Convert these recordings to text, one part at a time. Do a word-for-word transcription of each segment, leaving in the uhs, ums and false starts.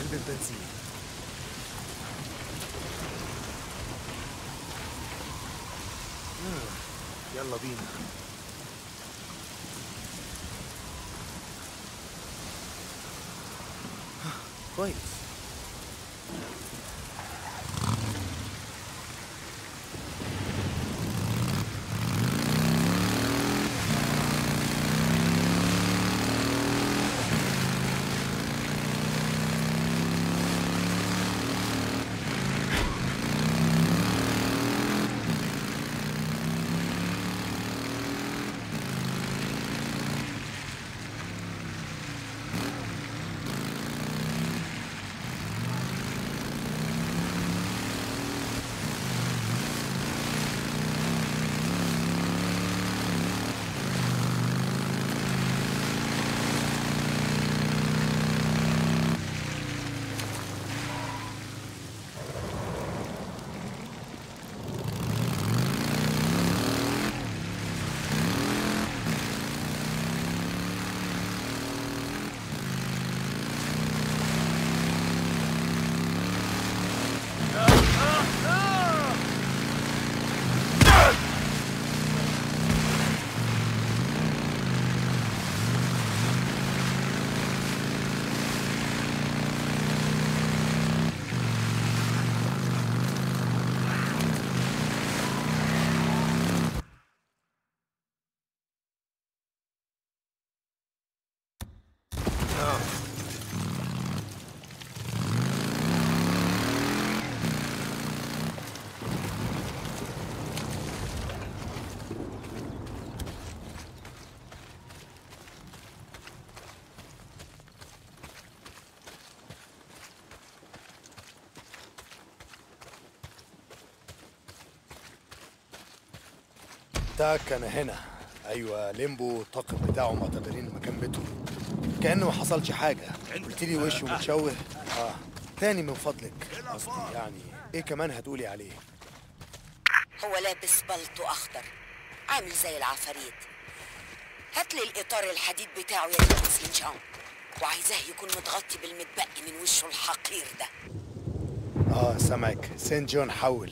علبة بنزين. آه. يلا بينا. كويس. تاك انا هنا. ايوه ليمبو الطاقم بتاعه معتبرين مكان بيتهم كأنه ما حصلش حاجه. قلت لي وشه متشوه. اه تاني من فضلك. قصدي يعني ايه كمان هتقولي عليه؟ هو لابس بلطو اخضر عامل زي العفاريت. هاتلي الاطار الحديد بتاعه يا سينجان، وعايزاه يكون متغطي بالمتبقي من وشه الحقير ده. اه سامعك سين جون. حول.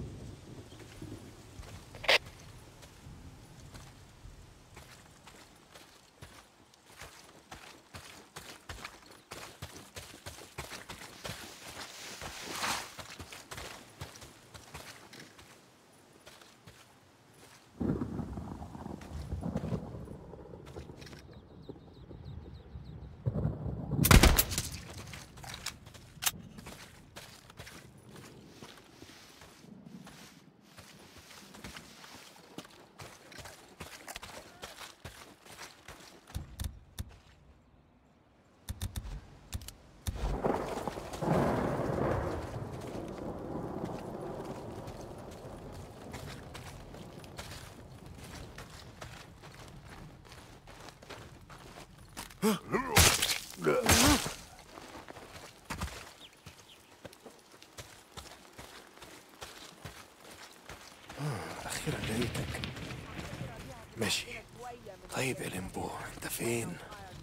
أخيرا لقيتك. ماشي. طيب يا ليمبو أنت فين؟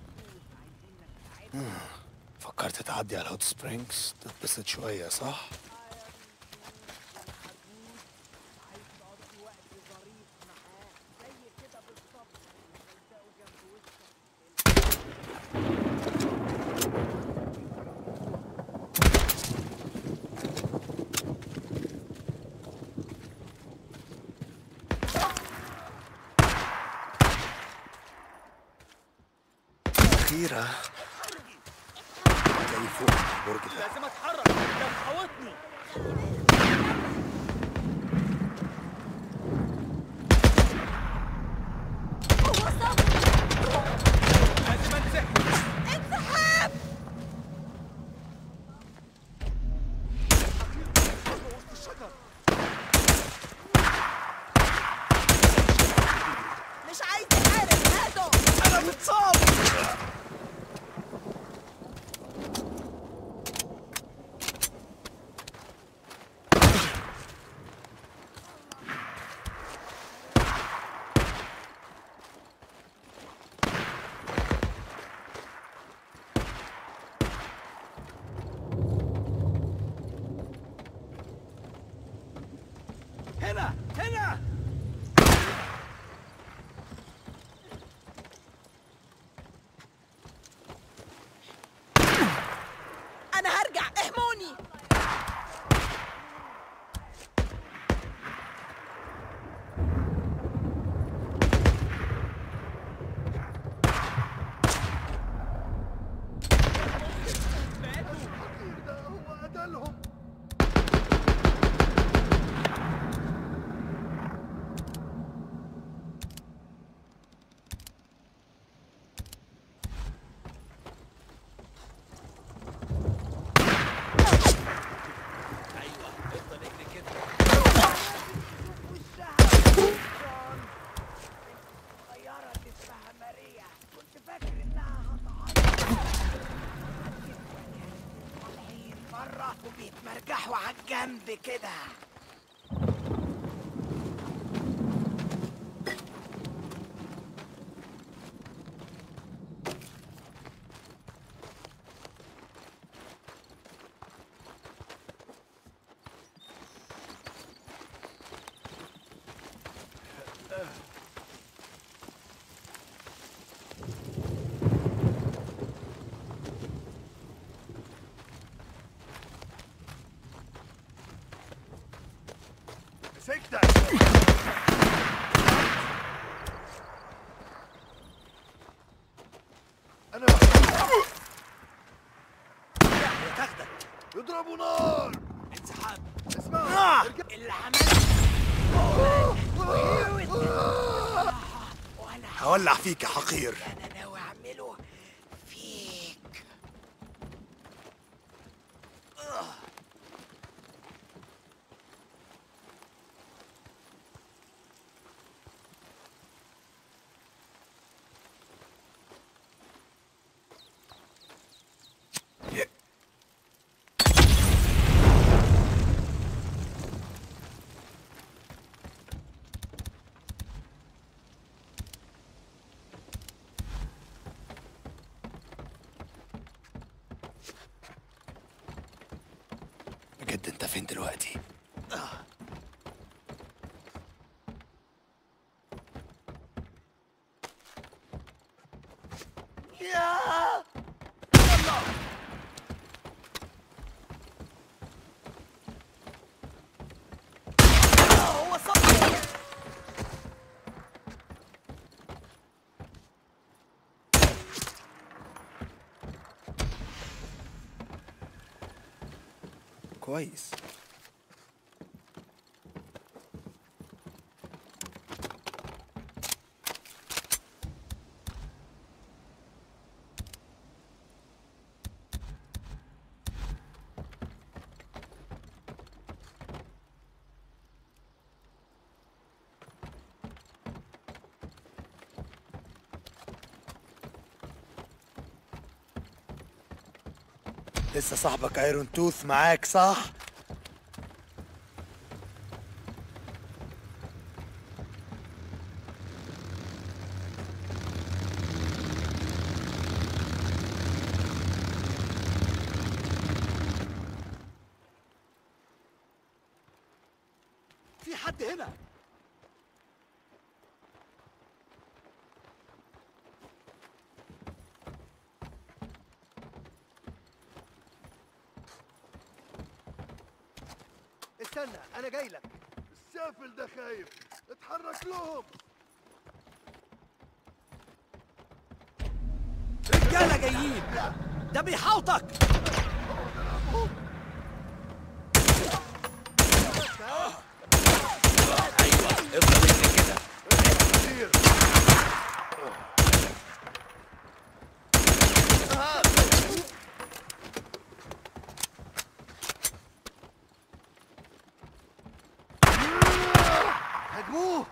فكرت تعدي على هوت سبرينجز تتبسط شوية صح؟ أخيرا تلاقي فوق البرج ده. لازم اتحرك، ده محوطني. لازم انسحب. انسحاب. وسط الشجر. مش عايز احارب هادو. انا متصاب. انا هرجع، اهموني. وبيتمرجحوا على الجنب كده. مسكتك. انا تاخدك. يضربوا نار. انسحاب. اسمع اللي عملته وانا هولع فيك يا حقير. انا ناوي اعمله فيك. بجد انت فين دلوقتي؟ هو صبري. كويس. لسه صاحبك ايرون توث معاك صح؟ في حد هنا. استنى انا جاي لك. السافل ده خايف. اتحرك لهم. رجاله جايين. ده بيحاوطك. ايوه افضل انت كده. كتير. هاجموه.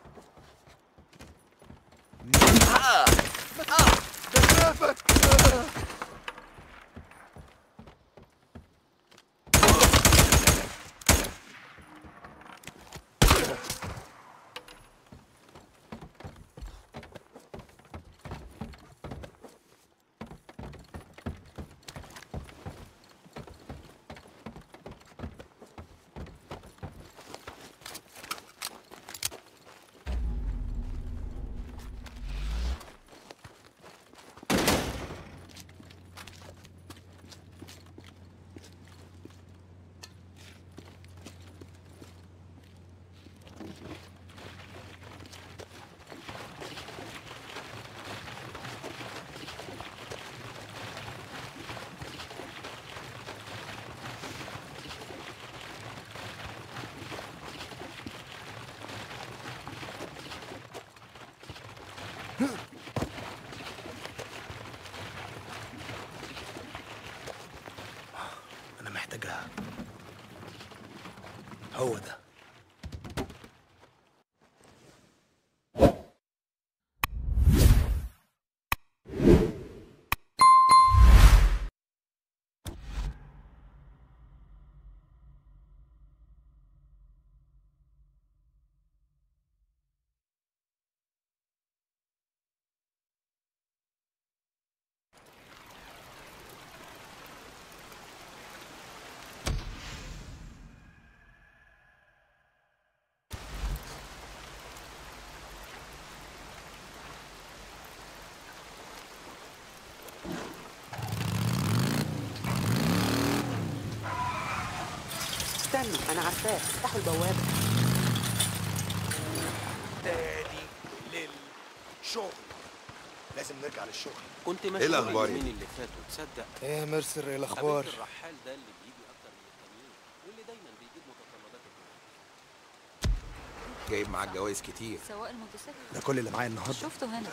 ده شافك. هو ده. استنوا، أنا عارفاه. افتحوا البوابة. تاني للشغل. لازم نرجع للشغل. كنت إيه مشغول الأخبار اليومين اللي فاتوا، تصدق؟ ايه يا مرسر، ايه الاخبار؟ قابلت الرحال ده اللي بيجي اكتر من التانيين واللي دايما بيجيب متطلبات الدنيا. جايب معاك جوايز كتير. سواق الموتوسيكل ده كل اللي معايا النهارده. شفته هنا.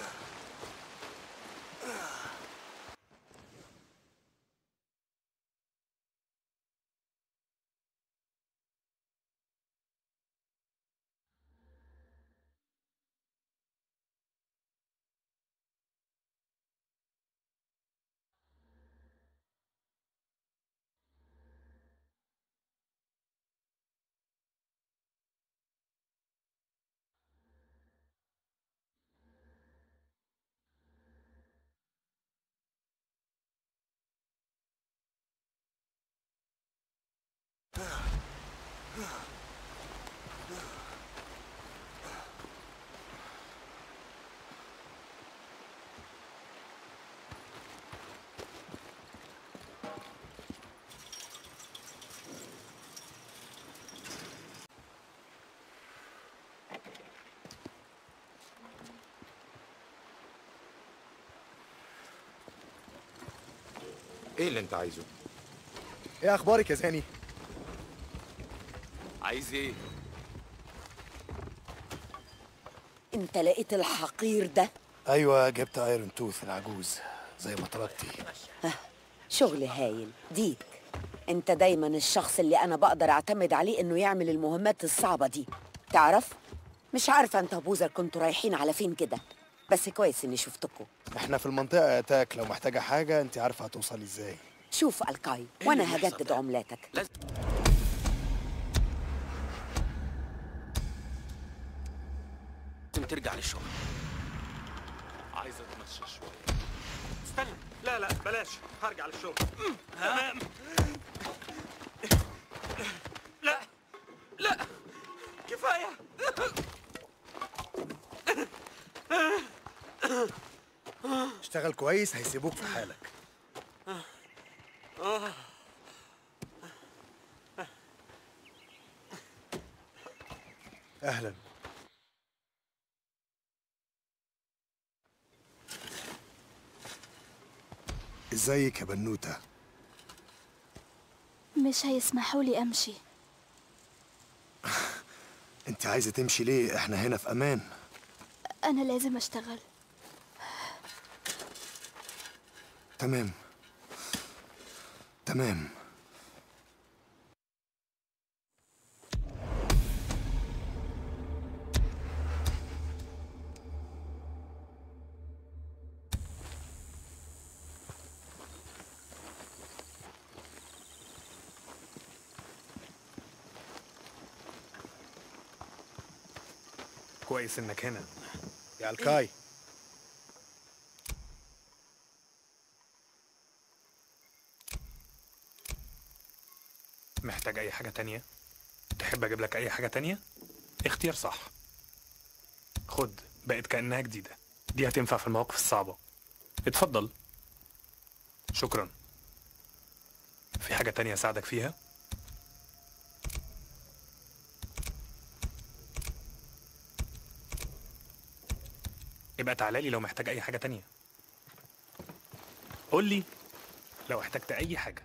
ايه اللي انت عايزه؟ ايه اخبارك يا زاني؟ عايز ايه؟ انت لقيت الحقير ده؟ ايوه، جبت ايرون توث العجوز زي ما طلبتي. شغل هايل ديك. انت دايما الشخص اللي انا بقدر اعتمد عليه انه يعمل المهمات الصعبة دي. تعرف؟ مش عارفة انت وبوزر كنتوا رايحين على فين كده، بس كويس اني شفتكوا. احنا في المنطقه يا تاك، لو محتاجه حاجه انت عارفه هتوصلي ازاي. شوف الكاي، وانا هجدد عملاتك. لازم ترجع للشغل. عايز اتمشى شويه. استنى، لا لا بلاش، هرجع للشغل. تمام. لا لا كفايه. اشتغل كويس هيسيبوك في حالك. اهلا. ازيك يا بنوتة؟ مش هيسمحوا لي امشي. انت عايزة تمشي ليه؟ احنا هنا في امان. انا لازم اشتغل. تمام تمام. كويس انك هنا يا الكاي. محتاج اي حاجة تانية؟ تحب اجيب لك اي حاجة تانية؟ اختيار صح. خد، بقت كأنها جديدة، دي هتنفع في المواقف الصعبة. اتفضل. شكرا. في حاجة تانية اساعدك فيها؟ يبقى تعالى لي لو محتاج اي حاجة تانية. قول لي لو احتجت اي حاجة.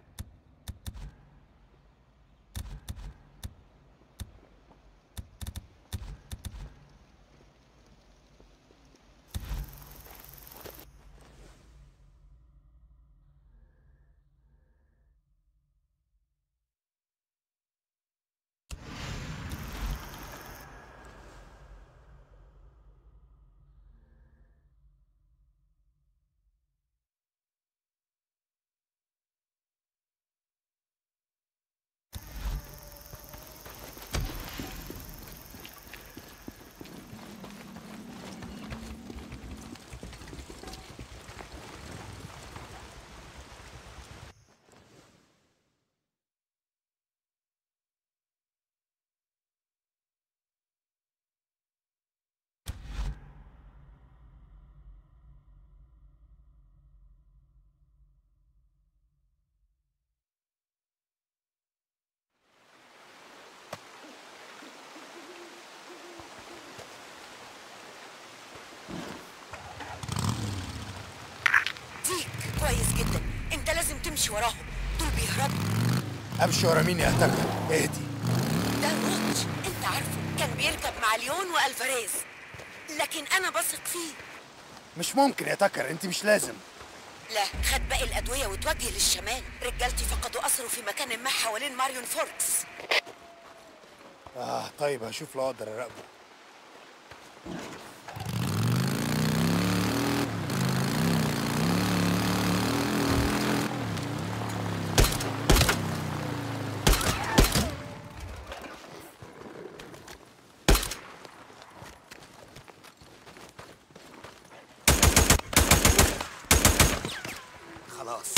كويس جدا. انت لازم تمشي وراهم، دول بيهربوا. امشي ورا مين يا تاكر؟ اهدي. ده روتش، انت عارفه كان بيركب مع ليون والفاريز، لكن انا بثق فيه. مش ممكن يا تاكر، انت مش لازم. لا، خد باقي الادويه وتوجه للشمال. رجالتي فقدوا اثره في مكان ما حوالين ماريون فوركس. اه طيب، هشوف لو اقدر اراقبه. خلاص.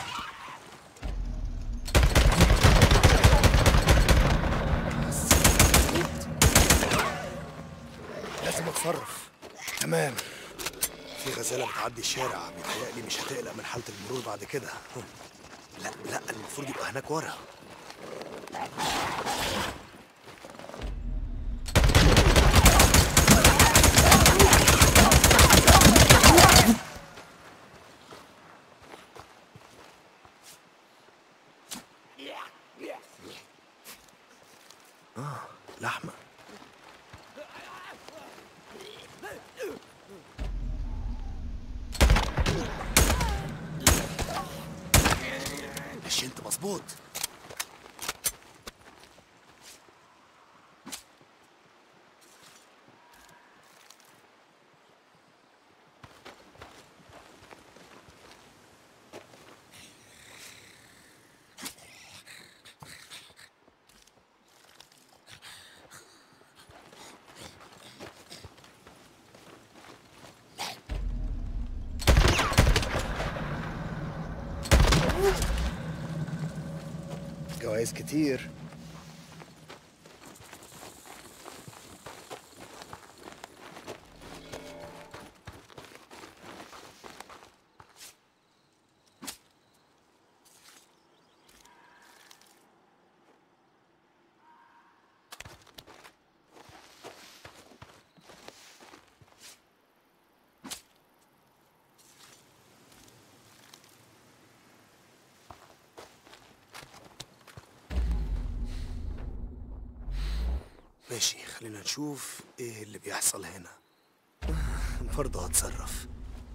لازم اتصرف. تمام. في غزالة بتعدي الشارع، بيتهيألي مش هتقلق من حالة المرور بعد كده. لا لا، المفروض يبقى هناك ورا. اه لحمة. مش انت مظبوط؟ جوايز كتير. ماشي، خلينا نشوف ايه اللي بيحصل هنا. برضه هتصرف.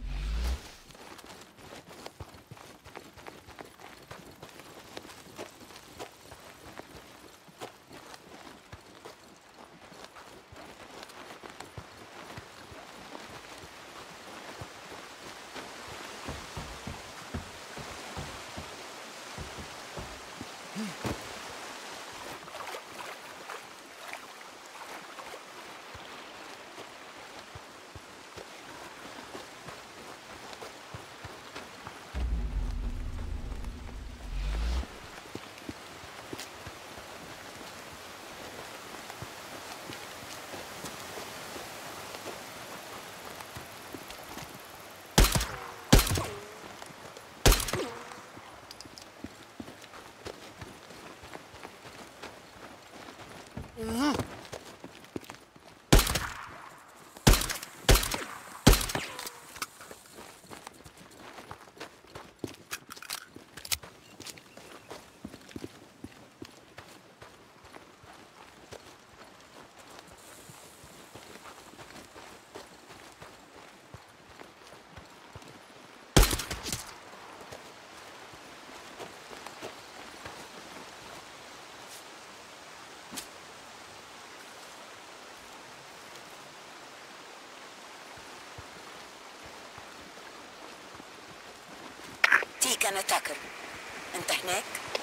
تيك، أنا تاكر. أنت هناك؟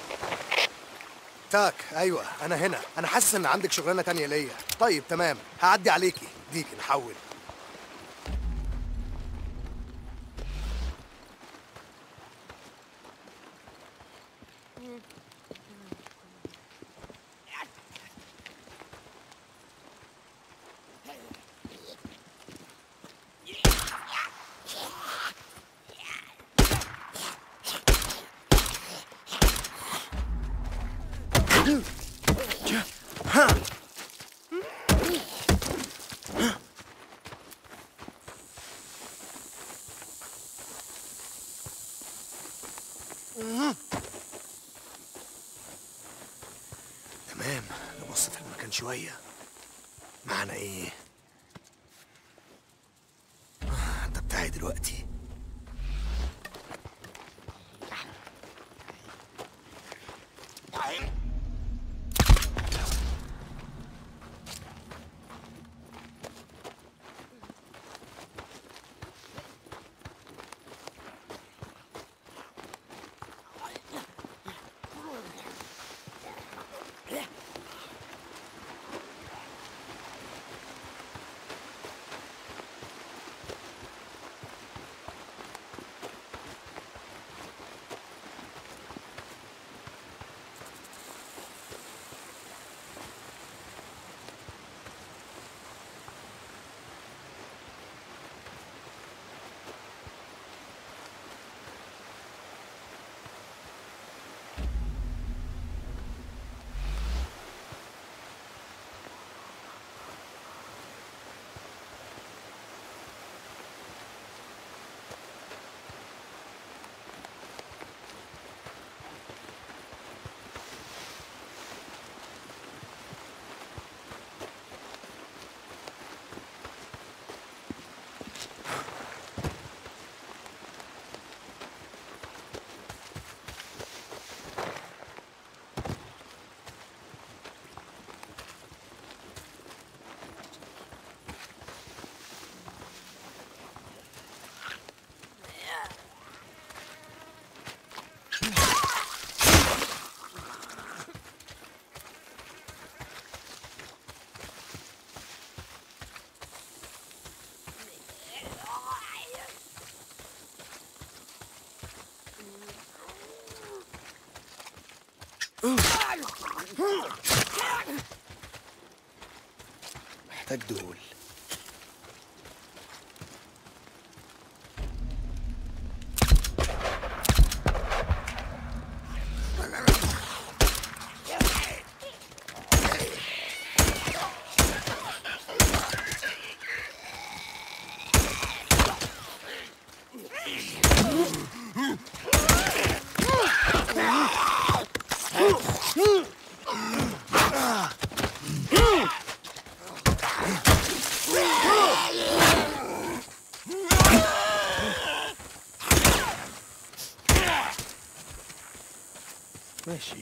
تاك، ايوه انا هنا. انا حاسس ان عندك شغلانه تانية ليا. طيب تمام، هعدي عليكي. ديك نحول. تمام، نبص في المكان شوية. معنا ايه؟ آه، ده بتاعي دلوقتي. محتاج دول. ماشي.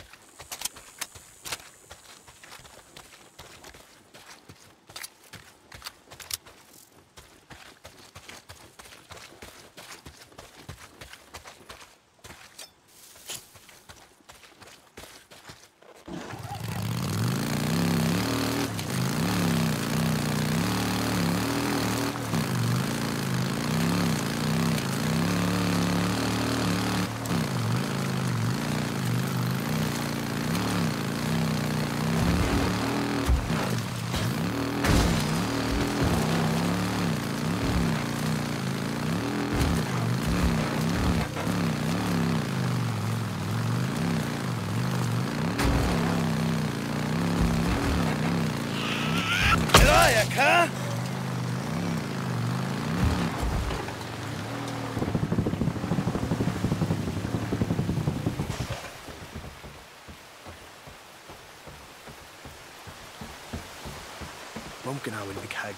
رايك ها؟ ممكن اعمل بيك حاجة.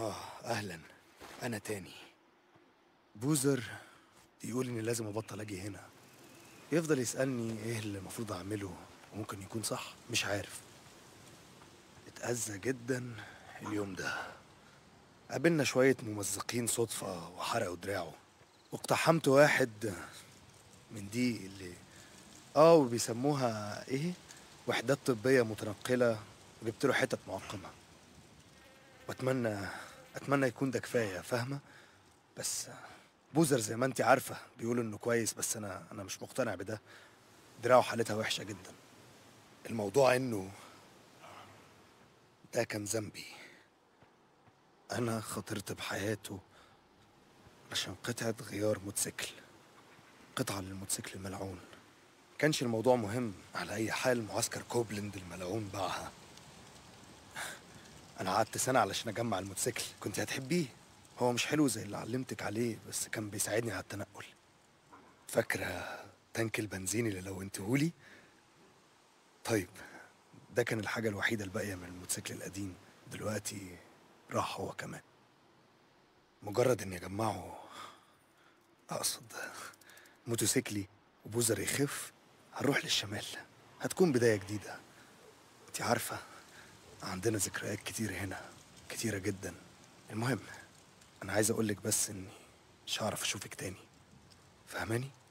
آه أهلا، أنا تاني. بوزر يقول إني لازم أبطل أجي هنا، يفضل يسألني إيه اللي المفروض أعمله، وممكن يكون صح، مش عارف. اتأذى جدا اليوم ده. قابلنا شوية ممزقين صدفة وحرقوا دراعه، واقتحمت واحد من دي اللي اه وبيسموها ايه، وحدات طبية متنقلة، وجبت له حتت معقمة. واتمنى اتمنى يكون ده كفاية، فاهمة؟ بس بوزر زي ما انت عارفة بيقولوا انه كويس، بس انا انا مش مقتنع بده. دراعه حالتها وحشة جدا. الموضوع انه ده كان ذنبي. انا خاطرت بحياته عشان قطعة غيار موتوسيكل، قطعة للموتوسيكل الملعون. كانش الموضوع مهم على اي حال. معسكر كوبلند الملعون باعها. انا قعدت سنة علشان اجمع الموتوسيكل. كنت هتحبيه، هو مش حلو زي اللي علمتك عليه، بس كان بيساعدني على التنقل. فاكرة تانك البنزين اللي لونتهولي؟ طيب ده كان الحاجة الوحيدة الباقية من الموتوسيكل القديم. دلوقتي راح هو كمان. مجرد اني اجمعه، اقصد موتوسيكلي وبوزر يخف، هنروح للشمال. هتكون بداية جديدة. انتي عارفة عندنا ذكريات كتير هنا، كتيرة جدا. المهم انا عايز اقولك بس اني مش هعرف اشوفك تاني، فاهماني؟